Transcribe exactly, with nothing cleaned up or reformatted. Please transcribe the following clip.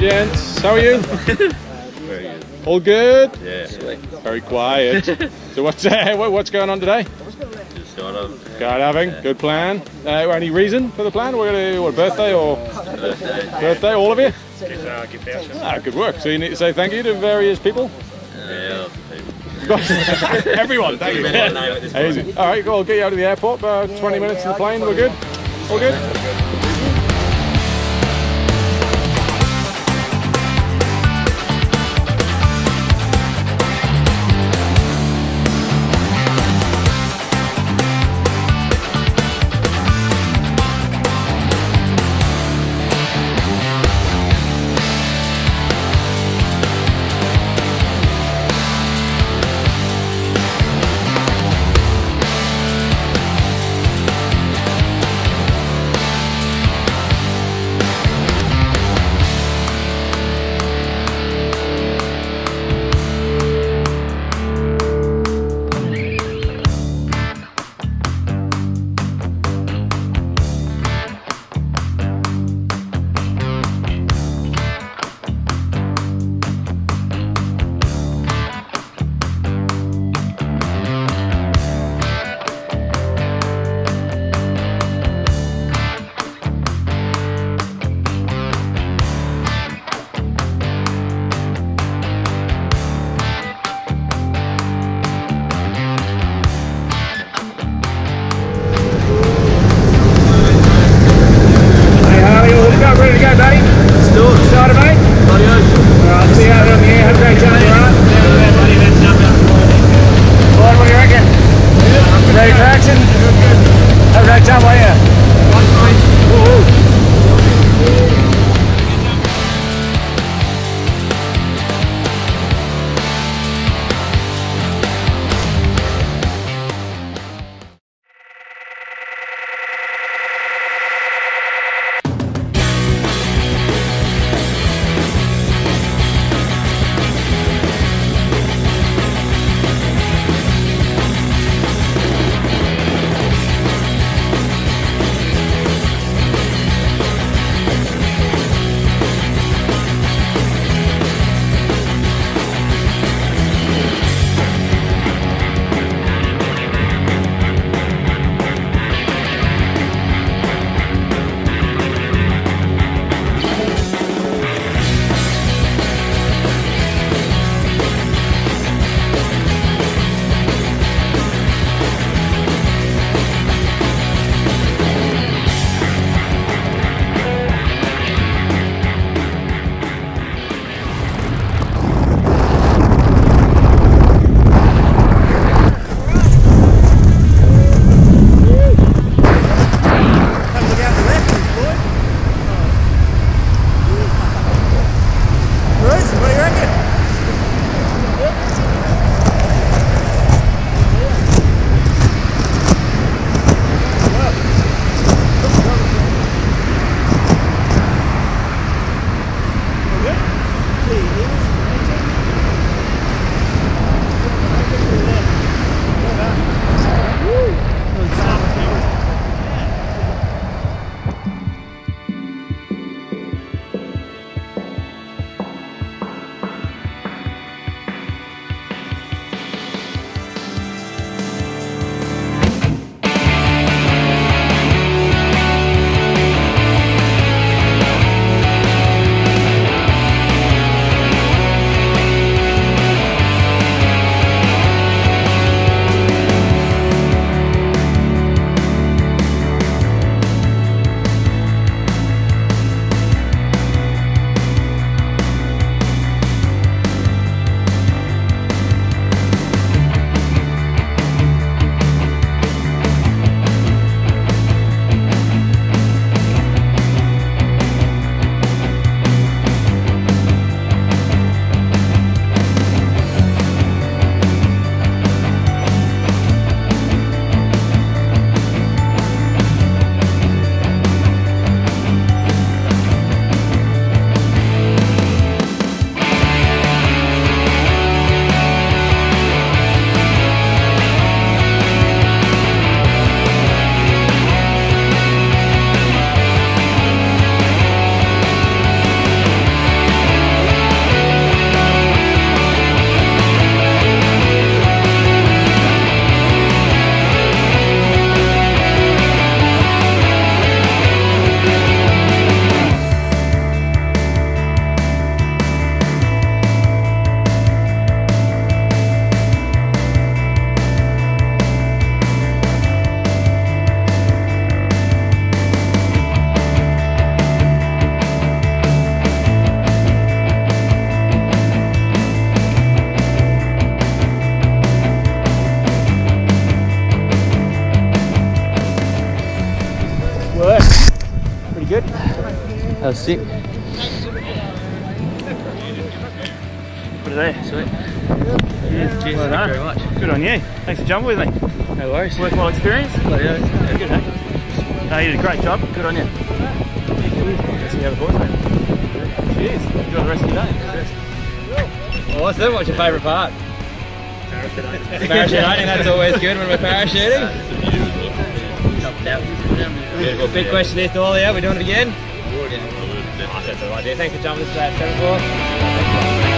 gents. How are you? Very good. All good? Yeah. Very quiet. So what's uh, what- what's going on today? Just skydiving. Skydiving. Yeah. Good plan. Uh, any reason for the plan? We're gonna do what, birthday or Birthday. birthday? All of you? Gift, uh, gift voucher. Ah, good work. So you need to say thank you to various people. Yeah. Everyone, thank you. Everyone know at this point. Easy. All right, go. I'll get you out of the airport. About twenty minutes in the plane. We're good. All good. work. Pretty good. That was sick. What are they? Sweet. Yeah, Cheers, well thank done. you very much. Good on you. Thanks for jumping with me. No worries. Worthwhile experience. Bloody hell. Yeah, good, eh? No, you did a great job. Good on you. Let's see how the boys went. Cheers. Enjoy the rest of your day. Well, what's that? What's your favourite part? Parachuting. That's always good when we're parachuting. Beautiful. Big question is to all of you. We're doing it again? Oh, that's all right, dude. Thanks for jumping us today at seven four.